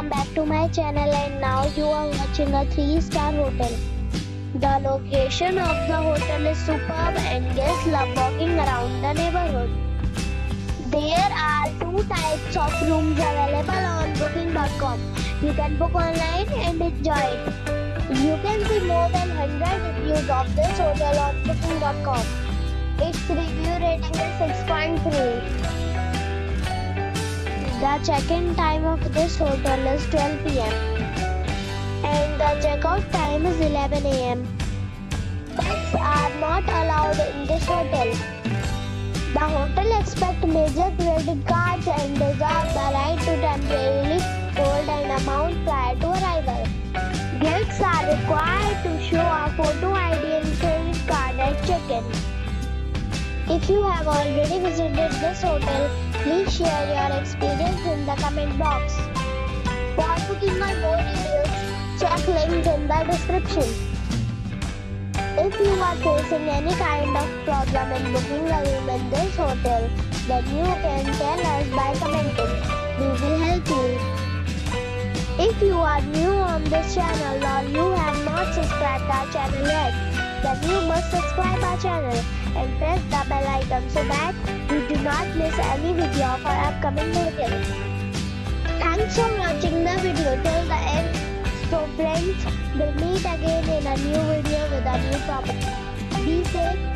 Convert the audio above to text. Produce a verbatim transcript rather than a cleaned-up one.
welcome back to my channel, and now you are watching a three star hotel. The location of the hotel is superb and guests love walking around the neighborhood. There are two types of rooms available on booking dot com. You can book online and enjoy it. You can see more than one hundred reviews of this hotel on booking dot com. Its review rating is six point three. The check-in time of this hotel is twelve p m and the check-out time is eleven a m Pets are not allowed in this hotel. The hotel accepts major credit cards and reserves the right to temporarily hold an amount prior to arrival. Guests are required to show a photo I D and credit card at check-in. If you have already visited this hotel, please share your experience in the comment box. For booking or more details, check links in the description. If you are facing any kind of problem in booking a room in this hotel, then you can tell us by commenting. We will help you. If you are new on this channel or you have not subscribed our channel yet, then you must subscribe our channel and press the bell icon so that you do not miss any video of our upcoming hotels. Thanks for watching the video till the end. So friends, we'll meet again in a new video with a new property. Be safe.